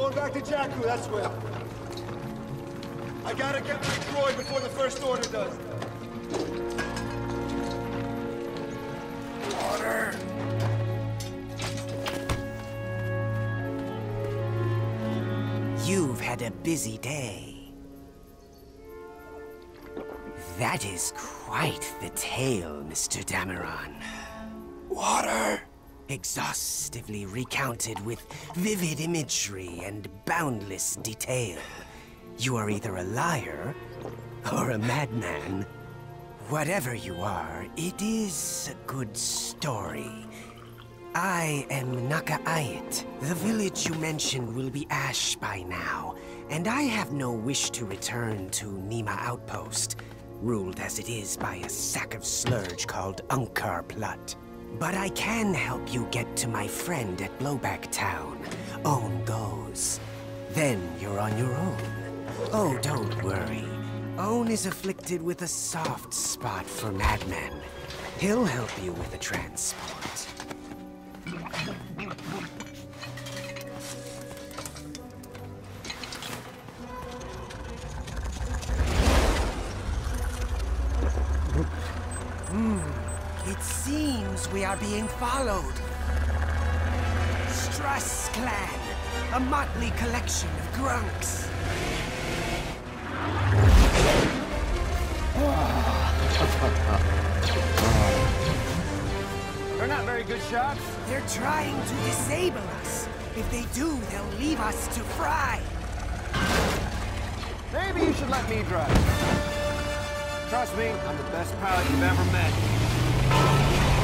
Going back to Jakku, that's where. I gotta get my droid before the First Order does. Water! You've had a busy day. That is quite the tale, Mr. Dameron. Water! Exhaustively recounted with vivid imagery and boundless detail. You are either a liar or a madman. Whatever you are, it is a good story. I am Naka Ayat. The village you mentioned will be ash by now, and I have no wish to return to Nima Outpost, ruled as it is by a sack of slurge called Unkar Plut. But I can help you get to my friend at Blowback Town, Own Goes. Then you're on your own. Oh, don't worry. Own is afflicted with a soft spot for madmen. He'll help you with the transport. It seems we are being followed. Struss Clan, a motley collection of grunks. They're not very good shots. They're trying to disable us. If they do, they'll leave us to fry. Maybe you should let me drive. Trust me, I'm the best pilot you've ever met.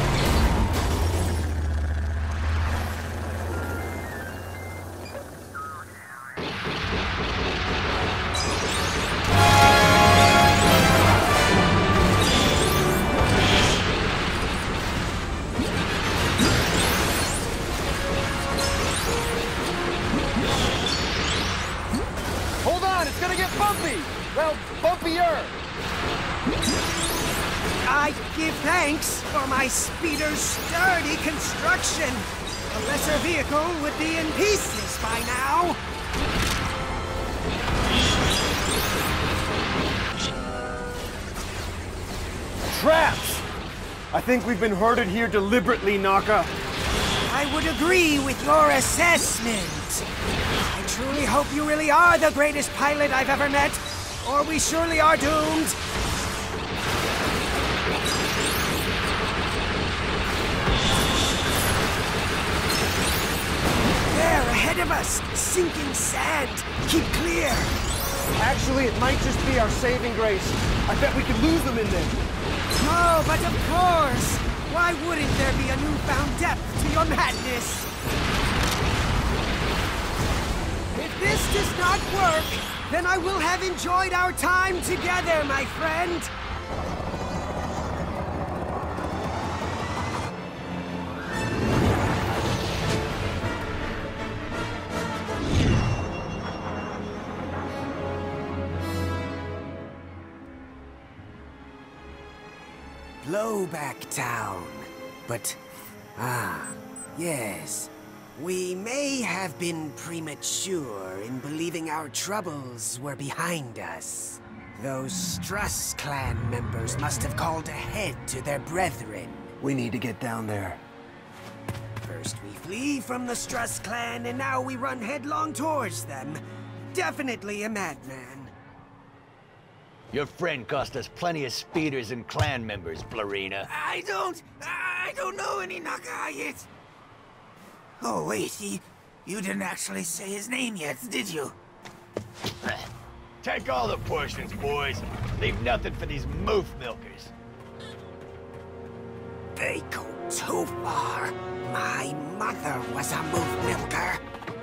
Hold on, it's gonna get bumpy! Well, bumpier! I give thanks for my speeder's sturdy construction. A lesser vehicle would be in pieces by now. Traps! I think we've been herded here deliberately, Naka. I would agree with your assessment. I truly hope you really are the greatest pilot I've ever met, or we surely are doomed. There, ahead of us, sinking sand. Keep clear. Actually, it might just be our saving grace. I bet we could lose them in there. No, but of course. Why wouldn't there be a newfound depth to your madness? If this does not work, then I will have enjoyed our time together, my friend. Blowback Town. But, yes. We may have been premature in believing our troubles were behind us. Those Struss Clan members must have called ahead to their brethren. We need to get down there. First we flee from the Struss Clan, and now we run headlong towards them. Definitely a madman. Your friend cost us plenty of speeders and clan members, Blarina. I don't know any Naka Ayat. Oh, wait, you didn't actually say his name yet, did you? Take all the portions, boys. Leave nothing for these moof milkers. They go too far. My mother was a moof milker.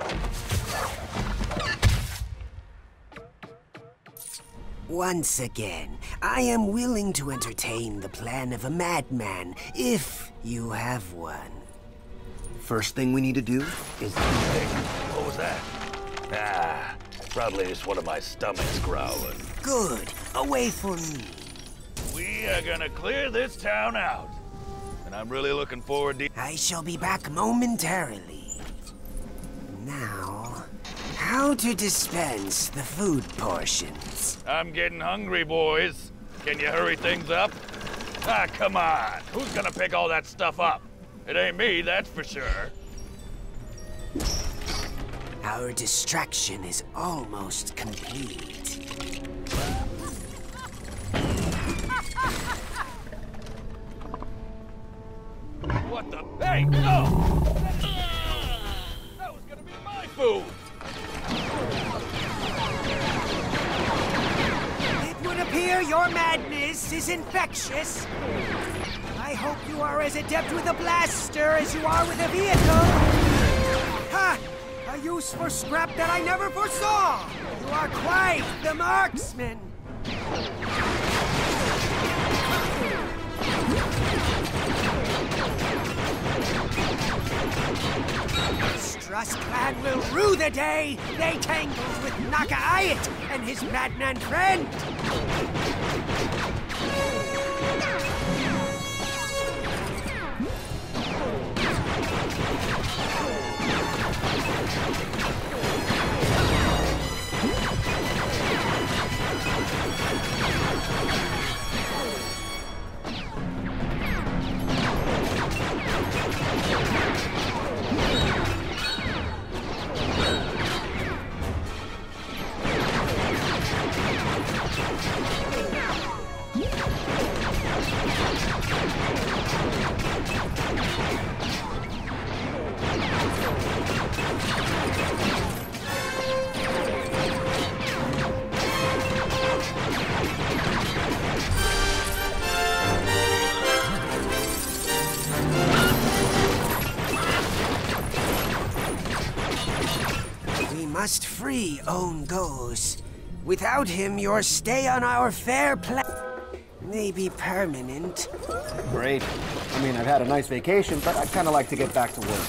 Once again, I am willing to entertain the plan of a madman, if you have one. First thing we need to do is... Hey, what was that? Ah, probably just one of my stomachs growling. Good. Away from me. We are gonna clear this town out. And I'm really looking forward to... I shall be back momentarily. Now, how to dispense the food portions. I'm getting hungry, boys. Can you hurry things up? Ah, come on. Who's gonna pick all that stuff up? It ain't me, that's for sure. Our distraction is almost complete. What the? Hey, no! That was gonna be my food! It would appear your madness is infectious. I hope you are as adept with a blaster as you are with a vehicle. Ha! A use for scrap that I never foresaw! You are quite the marksman! Struss clan will rue the day they tangled with Naka'it and his madman friend! Must free Own Goes. Without him, your stay on our fair play may be permanent. Great. I mean, I've had a nice vacation, but I'd kind of like to get back to work.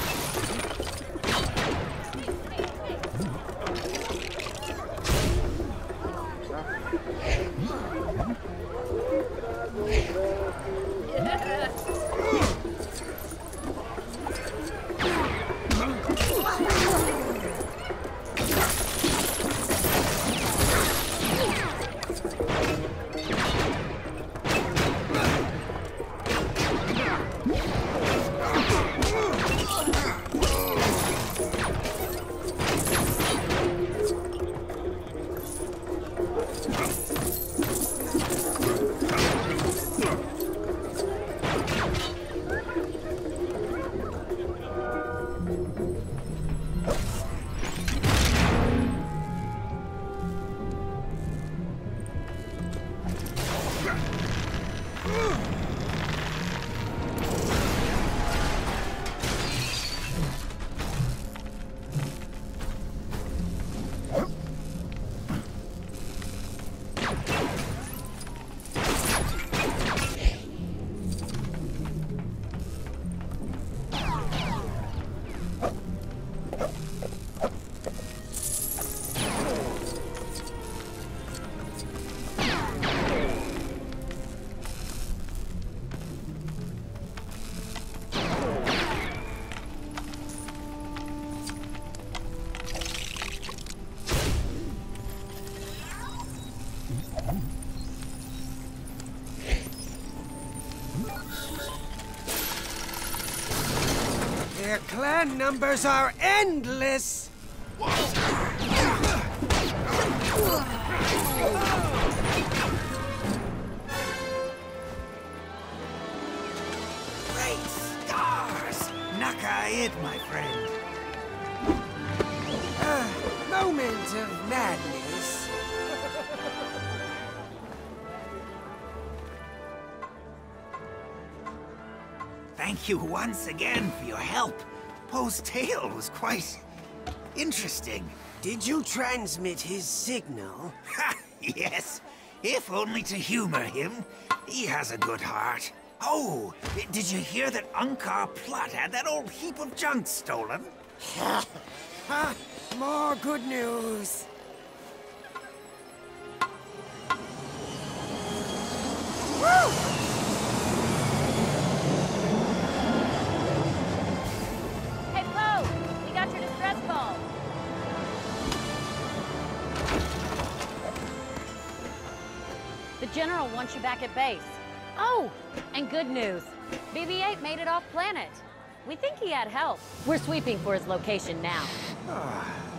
Their clan numbers are endless! Great stars! Naka'it, my friend. A moment of madness. Thank you once again for your help. Poe's tale was quite interesting. Did you transmit his signal? Ha! Yes, if only to humor him. He has a good heart. Oh, did you hear that Unkar Plutt had that old heap of junk stolen? Ha! More good news. Woo! Hey, Poe! We got your distress call. The General wants you back at base. Oh, and good news. BB-8 made it off planet. We think he had help. We're sweeping for his location now.